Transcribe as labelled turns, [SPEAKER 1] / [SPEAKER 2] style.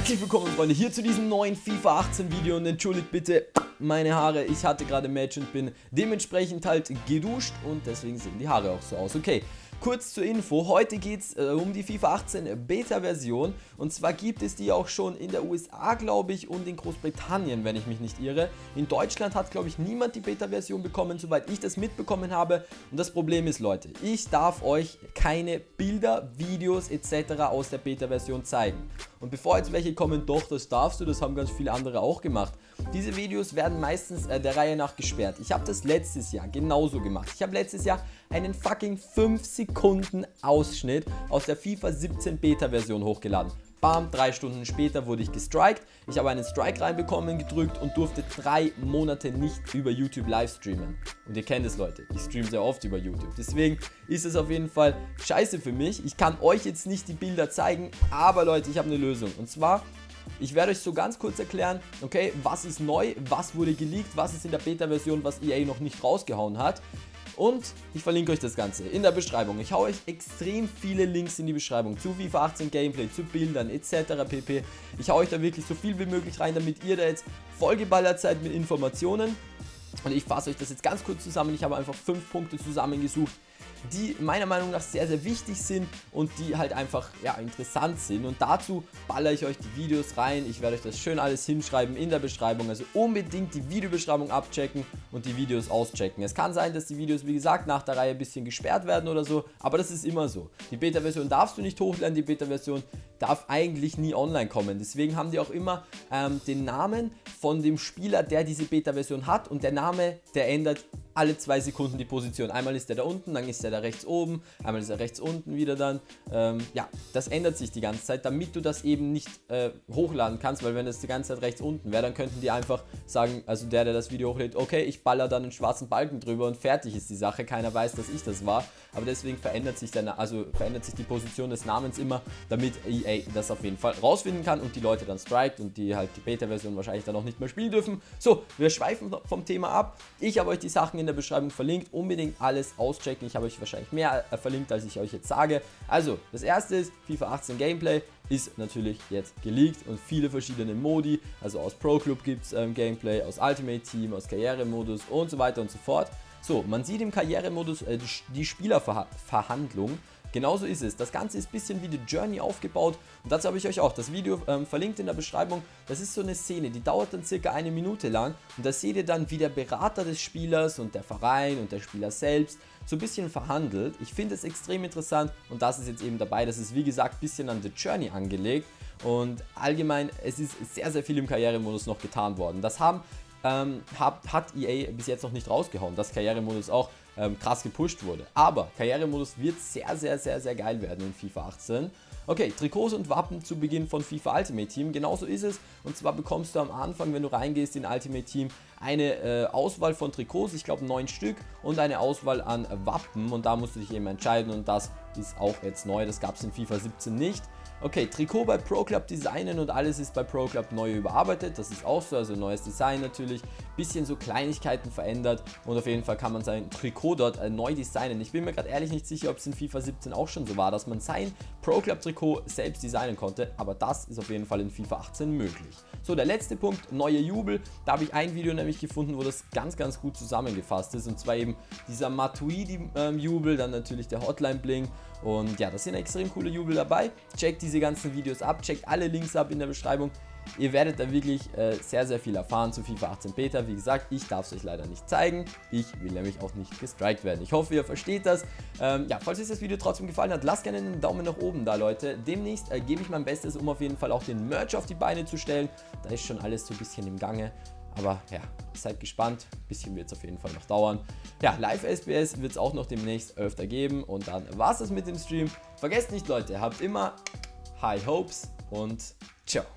[SPEAKER 1] Herzlich willkommen, Freunde, hier zu diesem neuen FIFA 18 Video und entschuldigt bitte meine Haare. Ich hatte gerade ein Match und bin dementsprechend halt geduscht und deswegen sehen die Haare auch so aus. Okay, kurz zur Info, heute geht es um die FIFA 18 Beta-Version und zwar gibt es die auch schon in der USA, glaube ich, und in Großbritannien, wenn ich mich nicht irre. In Deutschland hat, glaube ich, niemand die Beta-Version bekommen, soweit ich das mitbekommen habe. Und das Problem ist, Leute, ich darf euch keine Bilder, Videos etc. aus der Beta-Version zeigen. Und bevor jetzt welche kommen, doch, das darfst du, das haben ganz viele andere auch gemacht. Diese Videos werden meistens der Reihe nach gesperrt. Ich habe das letztes Jahr genauso gemacht. Ich habe letztes Jahr einen fucking 5 Sekunden Ausschnitt aus der FIFA 17 Beta-Version hochgeladen. Bam, 3 Stunden später wurde ich gestrikt. Ich habe einen Strike reinbekommen, gedrückt und durfte 3 Monate nicht über YouTube live streamen. Und ihr kennt es, Leute, ich streame sehr oft über YouTube. Deswegen ist es auf jeden Fall scheiße für mich. Ich kann euch jetzt nicht die Bilder zeigen, aber Leute, ich habe eine Lösung. Und zwar, ich werde euch so ganz kurz erklären, okay, was ist neu, was wurde geleakt, was ist in der Beta-Version, was EA noch nicht rausgehauen hat. Und ich verlinke euch das Ganze in der Beschreibung. Ich haue euch extrem viele Links in die Beschreibung zu FIFA 18 Gameplay, zu Bildern etc. pp. Ich haue euch da wirklich so viel wie möglich rein, damit ihr da jetzt vollgeballert seid mit Informationen. Und ich fasse euch das jetzt ganz kurz zusammen. Ich habe einfach 5 Punkte zusammengesucht, die meiner Meinung nach sehr, sehr wichtig sind und die halt einfach, ja, interessant sind. Und dazu ballere ich euch die Videos rein. Ich werde euch das schön alles hinschreiben in der Beschreibung. Also unbedingt die Videobeschreibung abchecken und die Videos auschecken. Es kann sein, dass die Videos, wie gesagt, nach der Reihe ein bisschen gesperrt werden oder so, aber das ist immer so. Die Beta-Version darfst du nicht hochladen, die Beta-Version darf eigentlich nie online kommen. Deswegen haben die auch immer den Namen von dem Spieler, der diese Beta-Version hat, und der Name, der ändert alle 2 Sekunden die Position. Einmal ist der da unten, dann ist der da rechts oben, einmal ist er rechts unten wieder dann. Ja, das ändert sich die ganze Zeit, damit du das eben nicht hochladen kannst, weil wenn das die ganze Zeit rechts unten wäre, dann könnten die einfach sagen, also der das Video hochlädt, okay, ich baller dann einen schwarzen Balken drüber und fertig ist die Sache. Keiner weiß, dass ich das war, aber deswegen verändert sich die Position des Namens immer, damit EA das auf jeden Fall rausfinden kann und die Leute dann strikt und die halt die Beta-Version wahrscheinlich dann auch nicht mehr spielen dürfen. So, wir schweifen vom Thema ab. Ich habe euch die Sachen in der Beschreibung verlinkt, unbedingt alles auschecken. Ich habe euch wahrscheinlich mehr verlinkt, als ich euch jetzt sage. Also, das erste ist, FIFA 18 Gameplay ist natürlich jetzt geleakt und viele verschiedene Modi, also aus Pro Club gibt es Gameplay, aus Ultimate Team, aus Karrieremodus und so weiter und so fort. So, man sieht im Karrieremodus die Spielerverhandlung. Genauso ist es. Das Ganze ist ein bisschen wie die Journey aufgebaut und dazu habe ich euch auch das Video verlinkt in der Beschreibung. Das ist so eine Szene, die dauert dann circa 1 Minute lang und da seht ihr dann, wie der Berater des Spielers und der Verein und der Spieler selbst so ein bisschen verhandelt. Ich finde es extrem interessant und das ist jetzt eben dabei. Das ist, wie gesagt, ein bisschen an The Journey angelegt und allgemein, es ist sehr, sehr viel im Karrieremodus noch getan worden. Das hat EA bis jetzt noch nicht rausgehauen, dass Karrieremodus auch krass gepusht wurde. Aber Karrieremodus wird sehr, sehr, sehr, sehr geil werden in FIFA 18. Okay, Trikots und Wappen zu Beginn von FIFA Ultimate Team, genauso ist es. Und zwar bekommst du am Anfang, wenn du reingehst in Ultimate Team, eine Auswahl von Trikots, ich glaube 9 Stück, und eine Auswahl an Wappen. Und da musst du dich eben entscheiden und das ist auch jetzt neu, das gab es in FIFA 17 nicht. Okay, Trikot bei Pro Club designen und alles ist bei Pro Club neu überarbeitet, das ist auch so, also neues Design natürlich, bisschen so Kleinigkeiten verändert und auf jeden Fall kann man sein Trikot dort neu designen. Ich bin mir gerade ehrlich nicht sicher, ob es in FIFA 17 auch schon so war, dass man sein Pro Club Trikot selbst designen konnte, aber das ist auf jeden Fall in FIFA 18 möglich. So, der letzte Punkt, neue Jubel, da habe ich ein Video nämlich gefunden, wo das ganz, ganz gut zusammengefasst ist und zwar eben dieser Matuidi-Jubel, dann natürlich der Hotline-Bling und ja, das sind extrem coole Jubel dabei. Checkt diese ganzen Videos ab, checkt alle Links ab in der Beschreibung. Ihr werdet da wirklich sehr, sehr viel erfahren zu FIFA 18 Beta. Wie gesagt, ich darf es euch leider nicht zeigen. Ich will nämlich auch nicht gestrikt werden. Ich hoffe, ihr versteht das. Ja, falls euch das Video trotzdem gefallen hat, lasst gerne einen Daumen nach oben da, Leute. Demnächst gebe ich mein Bestes, um auf jeden Fall auch den Merch auf die Beine zu stellen. Da ist schon alles so ein bisschen im Gange. Aber ja, seid gespannt. Ein bisschen wird es auf jeden Fall noch dauern. Ja, Live-SBS wird es auch noch demnächst öfter geben. Und dann war es das mit dem Stream. Vergesst nicht, Leute, habt immer High Hopes und ciao.